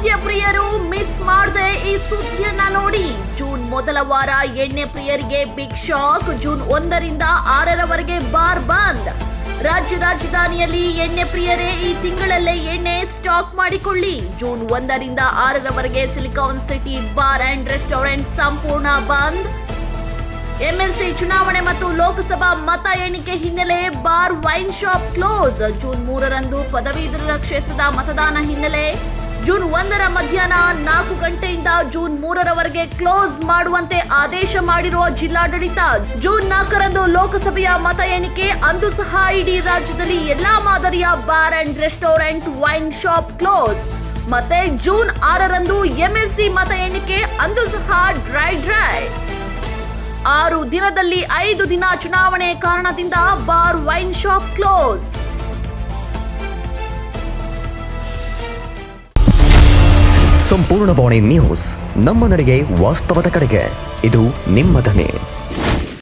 ಮದ್ಯಪ್ರಿಯರು miss ಮಾಡದೆ ಈ ಸುದ್ದಿಯನ್ನ ನೋಡಿ. ಜೂನ್ ಮೊದಲ ವಾರ ಎಣ್ಣೆ ಪ್ರಿಯರಿಗೆ ಬಿಗ್ ಶಾಕ್. ಜೂನ್ 1ರಿಂದ 6ರವರೆಗೆ ಬಾರ್ ಬಂದ್. ರಾಜ್ಯ ರಾಜಧಾನಿಯಲ್ಲಿ ಎಣ್ಣೆ ಪ್ರಿಯರೇ ಈ ತಿಂಗಳಲ್ಲೇ ಎಣ್ಣೆ ಸ್ಟಾಕ್ ಮಾಡಿಕೊಳ್ಳಿ. ಜೂನ್ 1ರಿಂದ 6ರವರೆಗೆ silicon city bar and restaurant ಸಂಪೂರ್ಣ ಬಂದ್. ಎಂಎಲ್ಸಿ ಚುನಾವಣೆ ಮತ್ತು ಲೋಕಸಭಾ ಮತ ಎಣಿಕೆ ಹಿನ್ನೆಲೆ bar wine shop close. June 3ರಂದು ಪದವೀಧರರ ಕ್ಷೇತ್ರದ ಮತದಾನ ಹಿನ್ನೆಲೆ ಜೂನ್ 1ರ ಮಧ್ಯಾಹ್ನ 4 ಗಂಟೆಯಿಂದ ಜೂನ್ 3ರವರೆಗೆ ಕ್ಲೋಸ್ ಮಾಡುವಂತೆ ಆದೇಶ ಮಾಡಿರುವ ಜಿಲ್ಲಾಡಳಿತ. ಜೂನ್ 4ರಂದು ಲೋಕಸಭೆಯ ಮತ ಎಣಿಕೆ. ಅಂದು ಸಹ ಇಡೀ ರಾಜ್ಯದಲ್ಲಿ ಎಲ್ಲಾ ಮಾದರಿಯ bar and restaurant wine shop close. ಮತ್ತೆ ಜೂನ್ 6ರಂದು ಎಂಎಲ್ಸಿ ಮತ ಎಣಿಕೆ. ಅಂದು ಸಹ ಡ್ರೈ 6 ದಿನದಲ್ಲಿ 5 ದಿನ ಚುನಾವಣೆ ಕಾರಣದಿಂದ ಬಾರ್ ವೈನ್ ಶಾಪ್ ಕ್ಲೋಸ್. ಸಂಪೂರ್ಣ ಬಾಣಿ ನ್ಯೂಸ್, ನಮ್ಮ ನಡೆಗೆ ವಾಸ್ತವದ ಕಡೆಗೆ. ಇದು ನಿಮ್ಮ ಧ್ವನಿ.